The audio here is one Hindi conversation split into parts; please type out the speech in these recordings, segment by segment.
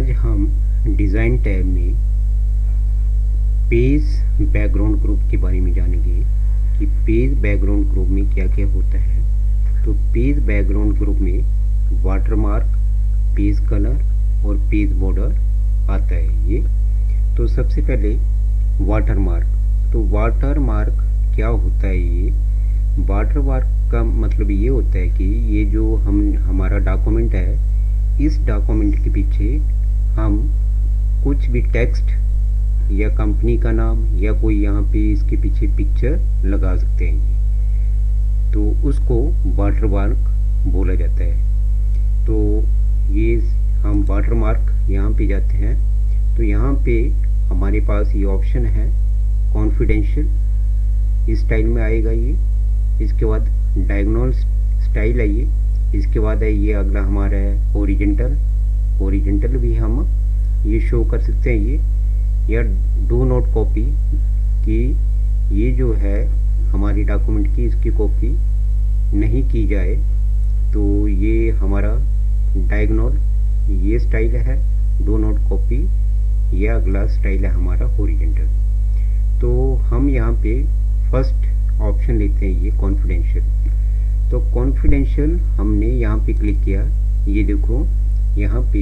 आज हम डिज़ाइन टैब में पेज बैकग्राउंड ग्रुप के बारे में जानेंगे कि पेज बैकग्राउंड ग्रुप में क्या क्या होता है। तो पेज बैकग्राउंड ग्रुप में वाटरमार्क, पेज कलर और पेज बॉर्डर आता है ये। तो सबसे पहले वाटरमार्क। तो वाटरमार्क क्या होता है ये? वाटरमार्क का मतलब ये होता है कि ये जो हमारा डॉक्यूमेंट है, इस डॉक्यूमेंट के पीछे हम कुछ भी टेक्स्ट या कंपनी का नाम या कोई यहाँ पे इसके पीछे पिक्चर लगा सकते हैं, तो उसको वाटरमार्क बोला जाता है। तो ये हम वाटरमार्क यहाँ पे जाते हैं, तो यहाँ पे हमारे पास ये ऑप्शन है कॉन्फिडेंशियल, इस स्टाइल में आएगा ये। इसके बाद डायगोनल स्टाइल है ये। इसके बाद है ये अगला हमारा है ओरिजेंटल। ओरिजेंटल भी हम ये शो कर सकते हैं ये, या डू नॉट कॉपी कि ये जो है हमारी डॉक्यूमेंट की इसकी कॉपी नहीं की जाए, तो ये हमारा डायगोनल ये स्टाइल है, डू नॉट कॉपी। ये अगला स्टाइल है हमारा ओरिजेंटल। तो हम यहाँ पे फर्स्ट ऑप्शन लेते हैं ये कॉन्फिडेंशियल। तो कॉन्फिडेंशियल हमने यहाँ पे क्लिक किया, ये देखो यहाँ पे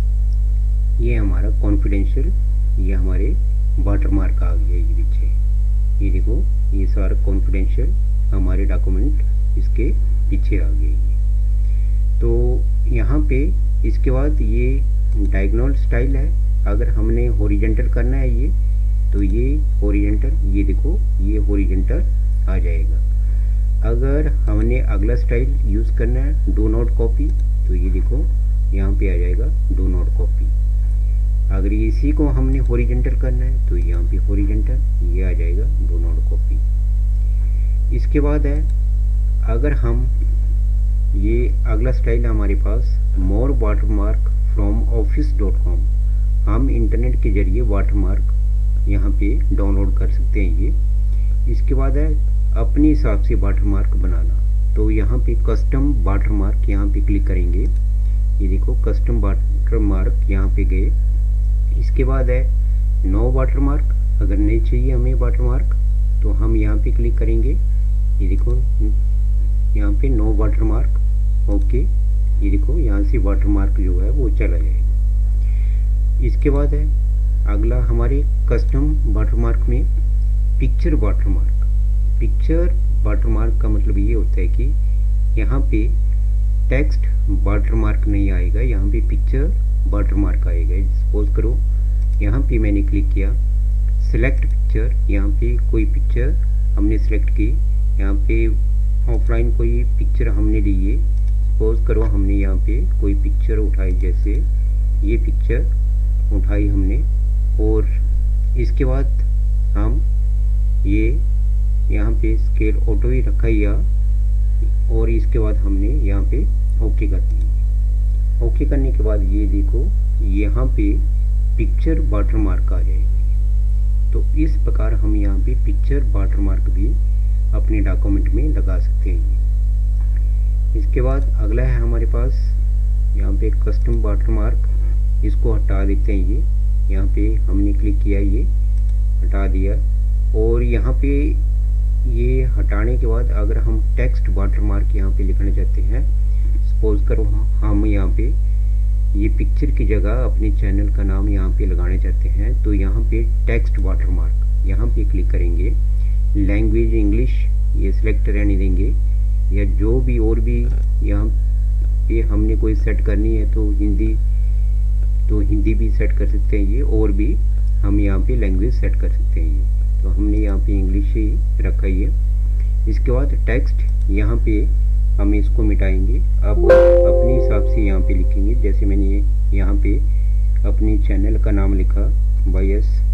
ये हमारा कॉन्फिडेंशियल, ये हमारे वाटरमार्क आ गया ये पीछे। ये देखो ये सारा कॉन्फिडेंशियल हमारे डॉक्यूमेंट इसके पीछे आ गए ये। तो यहाँ पे इसके बाद ये डायगोनल स्टाइल है। अगर हमने हॉरिजॉन्टल करना है ये, तो ये हॉरिजॉन्टल, ये देखो ये हॉरिजॉन्टल आ जाएगा। अगर हमने अगला स्टाइल यूज़ करना है डू नॉट कॉपी, तो ये देखो यहाँ पे आ जाएगा डू नॉट कॉपी। अगर इसी को हमने हॉरिजॉन्टल करना है, तो यहाँ पे हॉरिजॉन्टल ये आ जाएगा डू नॉट कॉपी। इसके बाद है अगर हम ये अगला स्टाइल है हमारे पास मोर वाटरमार्क फ्रॉम office.com। हम इंटरनेट के जरिए वाटरमार्क यहाँ पे डाउनलोड कर सकते हैं ये। इसके बाद है अपने हिसाब से वाटरमार्क बनाना। तो यहाँ पे कस्टम वाटरमार्क यहाँ पे क्लिक करेंगे, ये देखो कस्टम वाटरमार्क यहाँ पे गए। इसके बाद है नो वाटरमार्क। अगर नहीं चाहिए हमें वाटरमार्क, तो हम यहाँ पे क्लिक करेंगे, ये देखो यहाँ पे नो वाटरमार्क, ओके। ये देखो यहाँ से वाटरमार्क जो है वो चला जाएगा। इसके बाद है अगला हमारे कस्टम वाटरमार्क में पिक्चर वाटरमार्क। पिक्चर वाटरमार्क का मतलब ये होता है कि यहाँ पे टेक्स्ट वाटरमार्क नहीं आएगा, यहाँ पे पिक्चर वाटरमार्क आएगा। सपोज करो यहाँ पे मैंने क्लिक किया सिलेक्ट पिक्चर, यहाँ पे कोई पिक्चर हमने सिलेक्ट की, यहाँ पे ऑफलाइन कोई पिक्चर हमने ली है। सपोज करो हमने यहाँ पे कोई पिक्चर उठाई, जैसे ये पिक्चर उठाई हमने, और इसके बाद हम ये यहाँ पे स्केल ऑटो ही रखा या, और इसके बाद हमने यहाँ पे ओके कर दिया। ओके करने के बाद ये देखो यहाँ पे पिक्चर वाटरमार्क आ जाएगा। तो इस प्रकार हम यहाँ पे पिक्चर वाटरमार्क भी अपने डॉक्यूमेंट में लगा सकते हैं। इसके बाद अगला है हमारे पास यहाँ पे कस्टम वाटरमार्क, इसको हटा देते हैं ये। यहाँ पे हमने क्लिक किया, ये हटा दिया। और यहाँ पे ये हटाने के बाद अगर हम टेक्स्ट वाटरमार्क यहाँ पे लिखना चाहते हैं, सपोज करो हम यहाँ पे ये पिक्चर की जगह अपने चैनल का नाम यहाँ पे लगाना चाहते हैं, तो यहाँ पे टेक्स्ट वाटरमार्क यहाँ पे क्लिक करेंगे। लैंग्वेज इंग्लिश ये सिलेक्ट रहने देंगे, या जो भी और भी यहाँ पे हमने कोई सेट करनी है तो हिंदी भी सेट कर सकते हैं ये, और भी हम यहाँ पे लैंग्वेज सेट कर सकते हैं ये। तो हमने यहाँ पे इंग्लिश ही रखा है। इसके बाद टेक्स्ट यहाँ पे हम इसको मिटाएंगे। अब अपने हिसाब से यहाँ पे लिखेंगे, जैसे मैंने यहाँ पे अपने चैनल का नाम लिखा वाई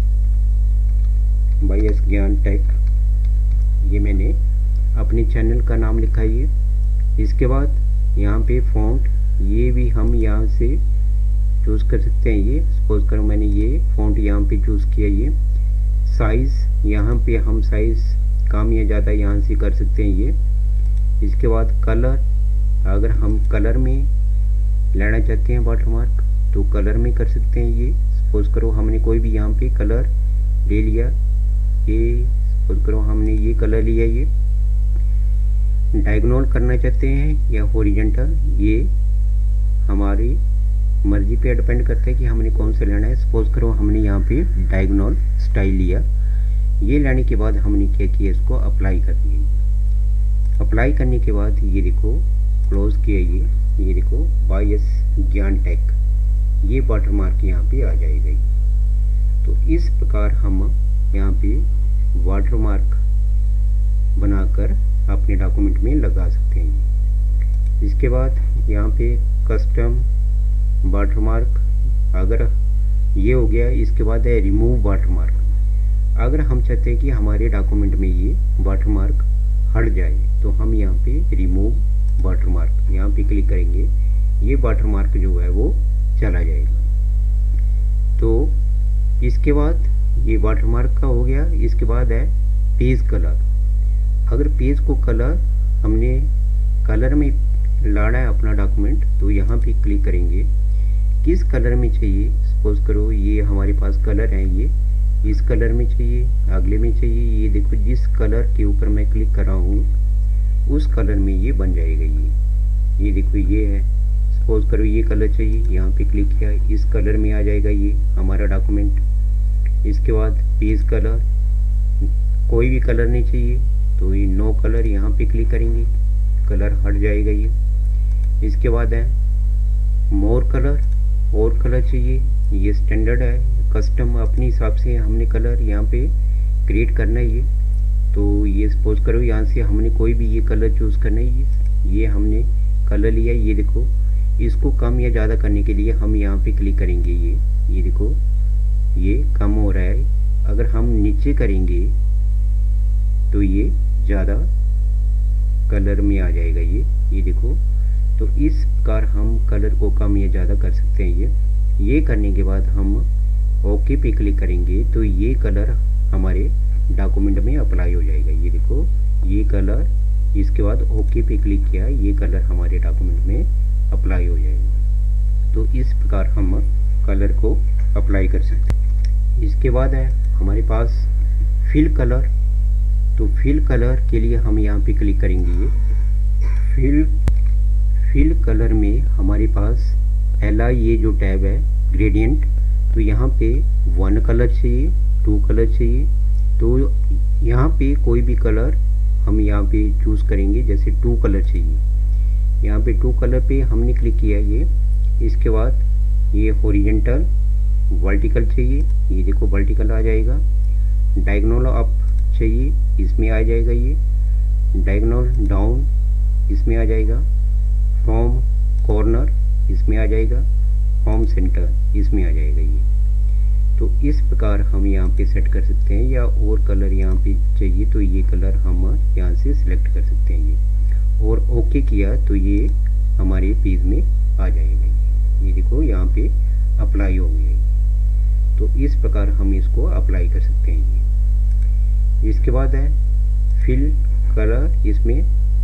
एस ज्ञान टेक, ये मैंने अपने चैनल का नाम लिखा ये। इसके बाद यहाँ पे फ़ॉन्ट ये भी हम यहाँ से चूज़ कर सकते हैं ये। सपोज करो मैंने ये फ़ॉन्ट यहाँ पे चूज़ किया ये। साइज़ यहाँ पे हम साइज़ कम या ज़्यादा यहाँ से कर सकते हैं ये। इसके बाद कलर, अगर हम कलर में लेना चाहते हैं वाटरमार्क, तो कलर में कर सकते हैं। ये सपोज करो हमने कोई भी यहाँ पे कलर ले लिया, ये सपोज करो हमने ये कलर लिया, ये डायगोनल करना चाहते हैं या हॉरिजॉन्टल, ये हमारी मर्जी पे डिपेंड करता है कि हमने कौन सा लेना है। सपोज करो हमने यहाँ पे डायगोनल स्टाइल लिया, ये लेने के बाद हमने क्या किया, इसको अप्लाई कर दिया। अप्लाई करने के बाद ये देखो क्लोज किया, ये देखो बाय एस ज्ञान टेक, ये वाटरमार्क यहाँ पे आ जाएगा ये। तो इस प्रकार हम यहाँ पे वाटरमार्क बनाकर अपने डॉक्यूमेंट में लगा सकते हैं। इसके बाद यहाँ पे कस्टम वाटरमार्क, अगर ये हो गया, इसके बाद है रिमूव वाटरमार्क। अगर हम चाहते हैं कि हमारे डॉक्यूमेंट में ये वाटरमार्क हट जाए तो हम यहाँ पे रिमूव वाटरमार्क यहाँ पे क्लिक करेंगे, ये वाटरमार्क जो है वो चला जाएगा। तो इसके बाद ये वाटरमार्क का हो गया। इसके बाद है पेज कलर। अगर पेज को कलर हमने कलर में लाना है अपना डॉक्यूमेंट, तो यहाँ पे क्लिक करेंगे, किस कलर में चाहिए। सपोज करो ये हमारे पास कलर है, ये इस कलर में चाहिए, अगले में चाहिए, ये देखो जिस कलर के ऊपर मैं क्लिक कर रहा हूँ उस कलर में ये बन जाएगा। ये देखो ये है, सपोज करो ये कलर चाहिए, यहाँ पे क्लिक किया, इस कलर में आ जाएगा ये हमारा डॉक्यूमेंट। इसके बाद पेज कलर, कोई भी कलर नहीं चाहिए तो ये नो कलर यहाँ पे क्लिक करेंगे, कलर हट जाएगा ये। इसके बाद है मोर कलर, और कलर चाहिए, ये स्टैंडर्ड है, कस्टम अपने हिसाब से हमने कलर यहाँ पे क्रिएट करना है ये। तो ये सपोज करो यहाँ से हमने कोई भी ये कलर चूज़ करना है, ये हमने कलर लिया, ये देखो इसको कम या ज़्यादा करने के लिए हम यहाँ पे क्लिक करेंगे, ये देखो ये कम हो रहा है। अगर हम नीचे करेंगे तो ये ज़्यादा कलर में आ जाएगा ये देखो। तो इस प्रकार हम कलर को कम या ज़्यादा कर सकते हैं। ये करने के बाद हम ओके पे क्लिक करेंगे तो ये कलर हमारे डॉक्यूमेंट में अप्लाई हो जाएगा। ये देखो ये कलर, इसके बाद ओके पे क्लिक किया, ये कलर हमारे डॉक्यूमेंट में अप्लाई हो जाएगा। तो इस प्रकार हम कलर को अप्लाई कर सकते हैं। इसके बाद है हमारे पास फिल कलर। तो फिल कलर के लिए हम यहाँ पे क्लिक करेंगे, ये फिल कलर में हमारे पास पहला ये जो टैब है ग्रेडियंट, तो यहाँ पे 1 कलर चाहिए, 2 कलर चाहिए। तो यहाँ पे कोई भी कलर हम यहाँ पे चूज़ करेंगे, जैसे 2 कलर चाहिए, यहाँ पे 2 कलर पे हमने क्लिक किया ये। इसके बाद ये हॉरिजॉन्टल वर्टिकल चाहिए, ये देखो वर्टिकल आ जाएगा। डायगोनल अप चाहिए, इसमें आ जाएगा ये। डायगोनल डाउन इसमें आ जाएगा। फ्रॉम कॉर्नर इसमें आ जाएगा। फ्रॉम सेंटर इसमें आ जाएगा ये। तो इस प्रकार हम यहाँ पे सेट कर सकते हैं, या और कलर यहाँ पे चाहिए तो ये कलर हम यहाँ से सिलेक्ट कर सकते हैं ये, और ओके किया तो ये हमारे पेज में आ जाएगा। ये देखो यहाँ पे अप्लाई हो गया। तो इस प्रकार हम इसको अप्लाई कर सकते हैं ये। इसके बाद है फिल कलर, इसमें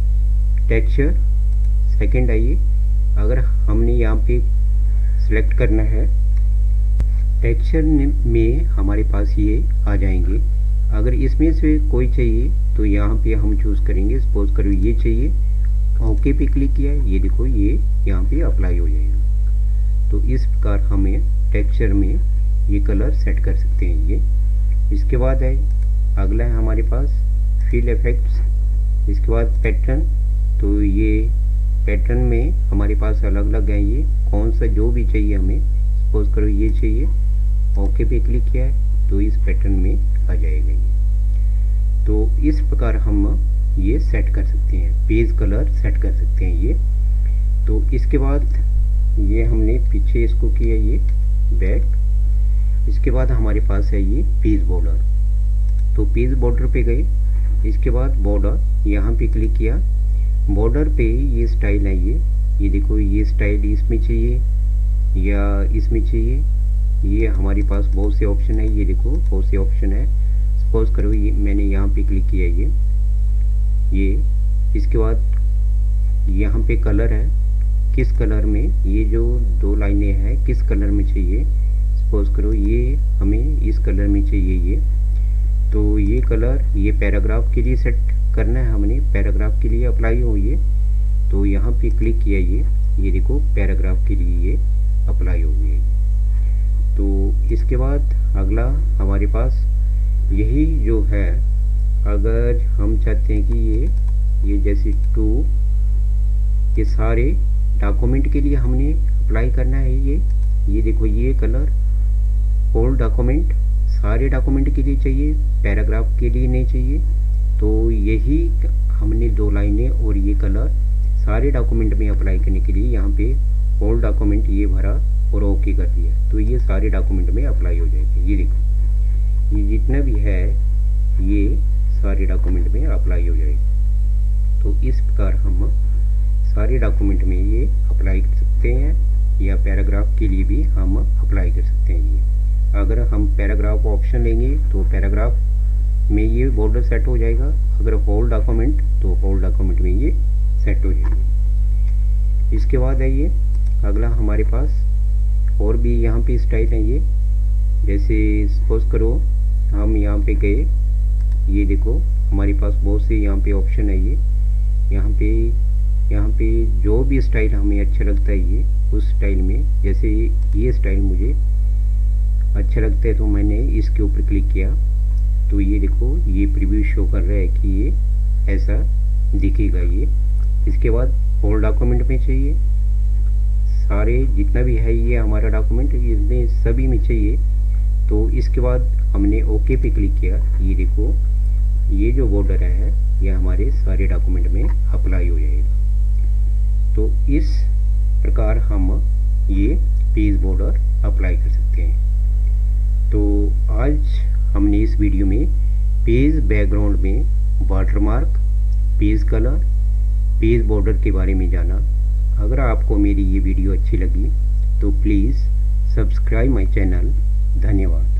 टेक्सचर सेकंड है ये। अगर हमने यहाँ पे सिलेक्ट करना है, टेक्सचर में हमारे पास ये आ जाएंगे। अगर इसमें से कोई चाहिए तो यहाँ पे हम चूज़ करेंगे, सपोज करो ये चाहिए, ओके पे क्लिक किया, ये देखो ये यहाँ पे अप्लाई हो जाएगा। तो इस प्रकार हमें टेक्सचर में ये कलर सेट कर सकते हैं ये। इसके बाद है अगला है हमारे पास फिल इफेक्ट्स। इसके बाद पैटर्न, तो ये पैटर्न में हमारे पास अलग अलग है, ये कौन सा जो भी चाहिए हमें, सपोज करो ये चाहिए, ओके पे क्लिक किया है तो इस पैटर्न में आ जाएगा ये। तो इस प्रकार हम ये सेट कर सकते हैं, पेज कलर सेट कर सकते हैं ये। तो इसके बाद ये हमने पीछे इसको किया ये बैक। इसके बाद हमारे पास है ये पेज बॉर्डर। तो पेज बॉर्डर पे गए, इसके बाद बॉर्डर यहाँ पे क्लिक किया। बॉर्डर पे ये स्टाइल है ये देखो ये स्टाइल इसमें चाहिए या इसमें चाहिए, ये हमारे पास बहुत से ऑप्शन है, ये देखो बहुत से ऑप्शन है। सपोज करो ये मैंने यहाँ पे क्लिक किया ये। इसके बाद यहाँ पे कलर है, किस कलर में, ये जो 2 लाइनें हैं किस कलर में चाहिए। सपोज करो ये हमें इस कलर में चाहिए ये, तो ये कलर ये पैराग्राफ के लिए सेट करना है हमने, पैराग्राफ के लिए अप्लाई हो ये। तो यहाँ पे क्लिक किया ये देखो पैराग्राफ के लिए ये अप्लाई हो गया ये। तो इसके बाद अगला हमारे पास यही जो है, अगर हम चाहते हैं कि ये जैसे टू, ये सारे डॉक्यूमेंट के लिए हमने अप्लाई करना है ये देखो ये कलर ऑल डॉक्यूमेंट, सारे डॉक्यूमेंट के लिए चाहिए, पैराग्राफ के लिए नहीं चाहिए। तो यही हमने 2 लाइनें और ये कलर सारे डॉक्यूमेंट में अप्लाई करने के लिए यहाँ पे ऑल डॉक्यूमेंट ये भरा और ओके कर दिया, तो ये सारे डॉक्यूमेंट में अप्लाई हो जाएगा। ये देखो ये जितना भी है ये सारे डॉक्यूमेंट में अप्लाई हो जाएगा। तो इस प्रकार हम सारे डॉक्यूमेंट में ये अप्लाई कर सकते हैं, या पैराग्राफ के लिए भी हम अप्लाई कर सकते हैं ये। अगर हम पैराग्राफ ऑप्शन लेंगे तो पैराग्राफ में ये बॉर्डर सेट हो जाएगा, अगर होल डॉक्यूमेंट तो होल डॉक्यूमेंट में ये सेट हो जाएगा। इसके बाद है ये अगला हमारे पास और भी यहाँ पे स्टाइल है ये, जैसे सपोज करो हम यहाँ पे गए, ये देखो हमारे पास बहुत से यहाँ पे ऑप्शन है ये, यहाँ पे जो भी स्टाइल हमें अच्छा लगता है ये उस स्टाइल में, जैसे ये स्टाइल मुझे अच्छा लगता है तो मैंने इसके ऊपर क्लिक किया, तो ये देखो ये प्रीव्यू शो कर रहा है कि ये ऐसा दिखेगा ये। इसके बाद होल डॉक्यूमेंट में चाहिए, सारे जितना भी है ये हमारा डॉक्यूमेंट इसमें सभी में चाहिए। तो इसके बाद हमने ओके पे क्लिक किया, ये देखो ये जो बॉर्डर है ये हमारे सारे डॉक्यूमेंट में अप्लाई हो जाएगा। तो इस प्रकार हम ये पेज बॉर्डर अप्लाई कर सकते हैं। तो आज हमने इस वीडियो में पेज बैकग्राउंड में watermark, page colour, page border के बारे में जाना। अगर आपको मेरी ये वीडियो अच्छी लगी तो प्लीज़ सब्सक्राइब माय चैनल। धन्यवाद।